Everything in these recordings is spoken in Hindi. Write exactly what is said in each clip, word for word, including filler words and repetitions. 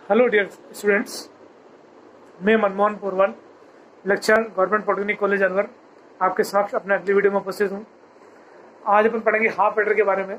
हेलो डियर स्टूडेंट्स, मैं Manmohan Purwal, lecturer government polytechnic college Alwar, आपके समक्ष अपने अगली वीडियो में उपस्थित हूँ। आज अपन पढ़ेंगे हाफ एडर के बारे में।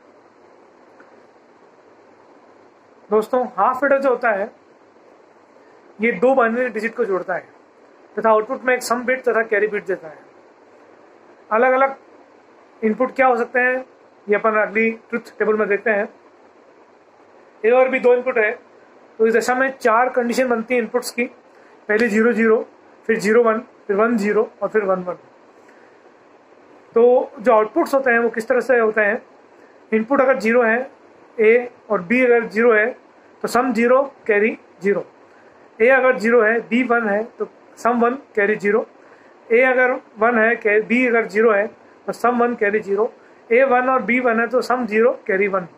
दोस्तों, हाफ एडर जो होता है ये दो बाइनरी डिजिट को जोड़ता है तथा आउटपुट में एक सम बिट तथा कैरी बिट देता है। अलग अलग इनपुट क्या हो सकते हैं ये अपन अगली ट्रुथ टेबल में देखते हैं। ए और बी दो इनपुट है, तो इस दशा में चार कंडीशन बनती है इनपुट्स की। पहले जीरो जीरो, फिर जीरो वन, फिर वन जीरो और फिर वन वन। तो जो आउटपुट्स होते हैं वो किस तरह से होते हैं। इनपुट अगर जीरो है ए और बी अगर जीरो है तो sum zero carry zero. A अगर जीरो है बी वन है तो sum one carry zero. A अगर वन है बी अगर जीरो है तो sum one carry zero. A one और बी वन है तो सम जीरो कैरी वन।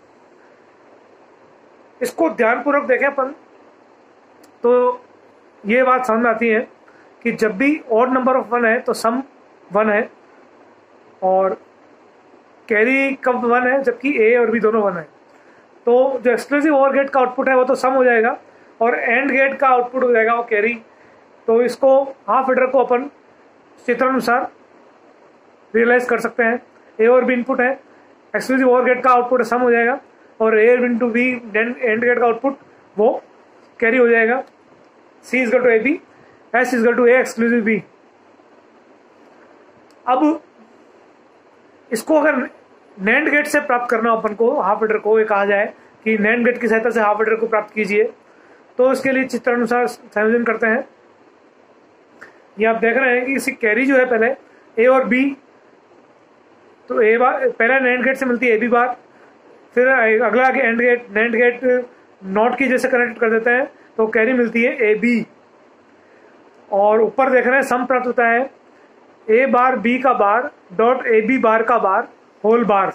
इसको ध्यानपूर्वक देखें अपन तो ये बात समझ में आती है कि जब भी ऑड नंबर ऑफ वन है तो सम वन है और कैरी कब वन है जबकि ए और बी दोनों वन है। तो जो एक्सक्लूसिव ओवर गेट का आउटपुट है वो तो सम हो जाएगा और एंड गेट का आउटपुट हो जाएगा वो कैरी। तो इसको हाफ एडर को अपन चित्रानुसार रियलाइज कर सकते हैं। ए और बी इनपुट है, एक्सक्लूसिव ओवर गेट का आउटपुट सम हो जाएगा और A into B and gate का आउटपुट वो कैरी हो जाएगा। C is equal to A B, S is equal to A exclusive B. अब इसको अगर नैंड गेट से प्राप्त करना अपन को हाफ एडर को, ये कहा जाए कि नैंड गेट की सहायता से हाफ एडर को प्राप्त कीजिए, तो इसके लिए चित्रानुसार संयोजन करते हैं। ये आप देख रहे हैं कि इसी कैरी जो है पहले ए और बी, तो ए बार पहले नैंड गेट से मिलती है ए बी बार, फिर अगला and gate NAND gate NOT की जैसे कनेक्ट कर देते हैं तो कैरी मिलती है ए बी। और ऊपर देख रहे हैं सम प्राप्त होता है ए बार बी का bar dot A B bar का बार होल बार।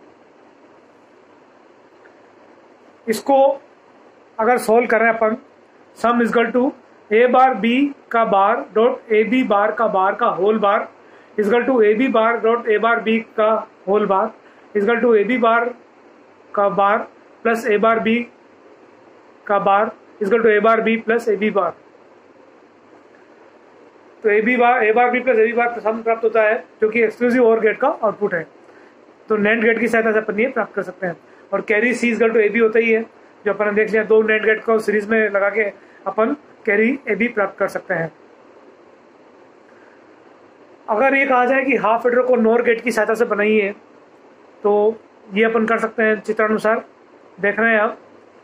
इसको अगर सोल्व करें अपन, sum is equal to A bar B का bar dot A B bar का बार का whole bar is equal to A B bar dot A bar B का whole bar is equal to A B bar का bar plus A bar B का bar is equal to A bar B plus A B bar. तो A B bar A bar B plus A B bar sum प्राप्त होता है जो कि एक्सक्लूसिव ओवर गेट का आउटपुट है। तो नैंड गेट की सहायता से अपन ये प्राप्त कर सकते हैं। और carry C is equal to A B होता ही है, जो अपन ने देख लिया। दो नैंड गेट को सीरीज में लगा के अपन कैरी ए बी प्राप्त कर सकते हैं। अगर ये कहा जाए कि हाफ एडर को नोर गेट की सहायता से बनाइए तो ये अपन कर सकते हैं चित्रानुसार। देख रहे हैं आप,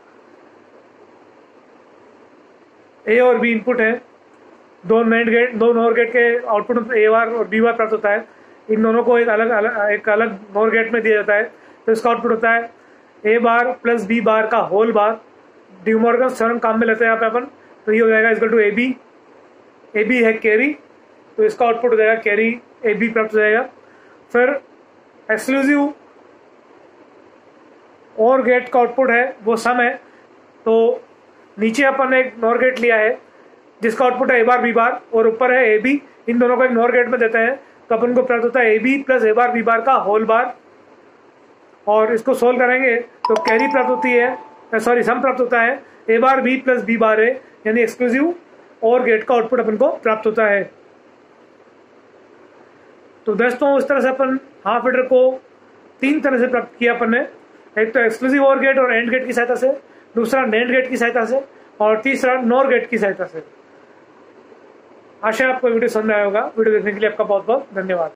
ए और बी इनपुट है, दो नैंड गेट दो नोर गेट के आउटपुट ए बार और बी बार प्राप्त होता है। इन दोनों को एक अलग अलग एक अलग नोर गेट में दिया जाता है, तो इसका आउटपुट होता है A bar plus B bar का whole bar. De Morgan theorem काम में लेते हैं यहाँ पे अपन, तो ये हो जाएगा is equal to A B. A B है कैरी, तो इसका आउटपुट हो जाएगा कैरी ए बी प्राप्त हो जाएगा। फिर एक्सक्लूसिव और गेट का आउटपुट है वो सम है, तो नीचे अपन ने एक नॉर गेट लिया है जिसका आउटपुट है ए बार बी बार और ऊपर है ए बी। इन दोनों को एक नॉर गेट में देते हैं तो अपन को प्राप्त होता है A B plus A bar B bar का होल बार। और इसको सोल्व करेंगे तो कैरी प्राप्त होती है, सॉरी सम प्राप्त होता है A bar B plus B bar है, यानी एक्सक्लूसिव और गेट का आउटपुट अपन को प्राप्त होता है। तो दोस्तों, इस तरह से अपन हाफ एडर को तीन तरह से प्राप्त किया अपन ने। एक तो एक्सक्लूसिव ओवर गेट और एंड गेट की सहायता से, दूसरा नैंड गेट की सहायता से और तीसरा नॉर गेट की सहायता से। आशा आपको वीडियो समझ में आया होगा। वीडियो देखने के लिए आपका बहुत बहुत धन्यवाद।